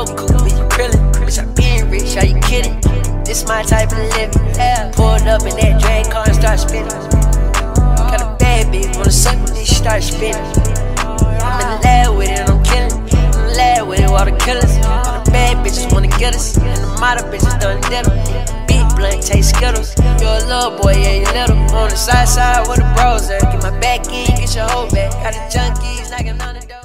cool, bitch, you krillin'. Bitch, I been rich, are you kidding? This my type of living. Yeah. Pulled up in that drag car and start spinning. Got a bad bitch, wanna suck me, she start spinning. I'm in the lab with it, I'm killing. In the lab with it, all the killers. All the bad bitches wanna get us, and the model bitches done did them. Big blunt, taste Skittles. You a little boy, yeah, you little. On the side where the bros at. Get my back in, get your whole back. Got the junkies like an underdog.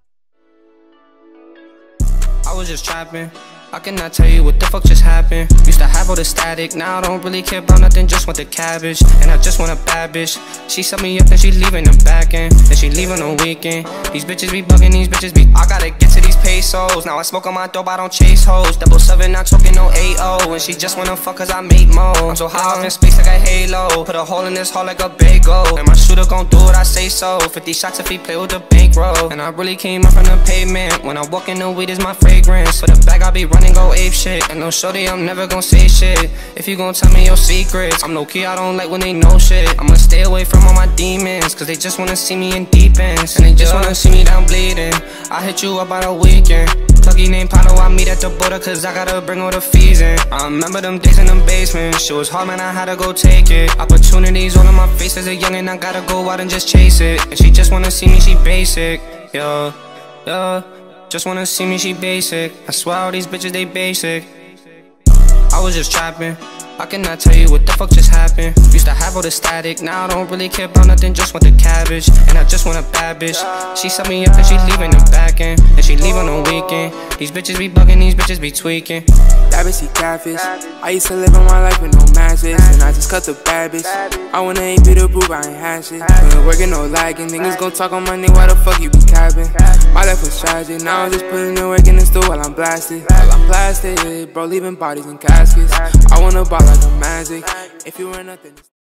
I was just trapping. I cannot tell you what the fuck just happened. Used to have all the static, now I don't really care about nothing, just want the cabbage. And I just want a bad bitch. She set me up and she leaving the back end. Then she leaving on weekend. These bitches be bugging, these bitches be. I gotta get to these pesos. Now I smoke on my dope, I don't chase hoes. 7, not talking no 8-0. And she just wanna fuck cause I make more. I'm so high up in space like a halo. Put a hole in this hole like a bagel. And my shooter gon' do what I say so. 50 shots if he play with the bankroll. And I really came up from the pavement. When I walk in, the weed is my fragrance. For the bag I be running, go ape shit. And no shorty, I'm never gon' say shit. If you gon' tell me your secrets, I'm low key, I don't like when they know shit. I'ma stay away from all my demons, cause they just wanna see me in deep ends. And they just wanna see me down bleeding. I hit you up on a weekend. Pluggy named Pano, I meet at the border cause I gotta bring all the fees in. I remember them days in the basement. Shit was hard, man, I had to go take it. Opportunities all in my face as a youngin', I gotta go out and just chase it. And she just wanna see me, she basic. Yeah, yeah. Just wanna see me, she basic. I swear all these bitches, they basic. I was just trapping. I cannot tell you what the fuck just happened. Used to have all the static, now I don't really care about nothing, just want the cabbage. And I just want a bad bitch. She set me up and she leaving the back end. And she leave on the weekend. These bitches be bugging, these bitches be tweaking. That bitch, she catfish. I used to live in my life with no matches, and I just cut the bad bitch. I wanna ain't be the proof, I ain't had shit. Couldn't working, no lagging. Niggas gon' talk on money, why the fuck you be capping? My life was tragic, now I'm just putting in work in the store while I'm blasted. While I'm blasted, bro, leaving bodies in caskets. I wanna ball like a magic. If you were nothing.